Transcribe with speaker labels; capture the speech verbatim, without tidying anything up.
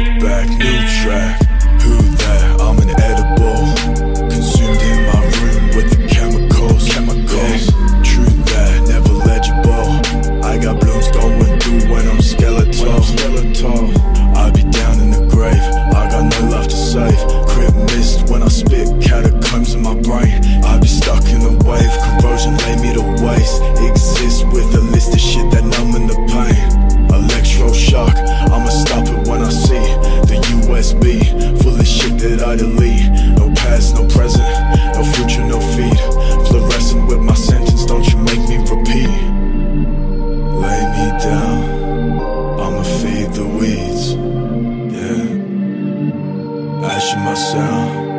Speaker 1: back, new track. Who that? I'm an edible, consumed in my room with the chemicals. Chemicals. Yeah. True that, never legible. I got blooms going through when I'm skeletal. skeletal. I be down in the grave, I got no love to save. Crib mist when I spit, catacombs in my brain. I be stuck in the wave, corrosion lay me to waste. Exist with a list of shit that numbing the pain. Electroshock, I'ma stop it when I see the U S B full of shit that I delete. No past, no present, no future, no feed. Fluorescent with my sentence, don't you make me repeat. Lay me down, I'ma feed the weeds. Yeah, ash in my sound.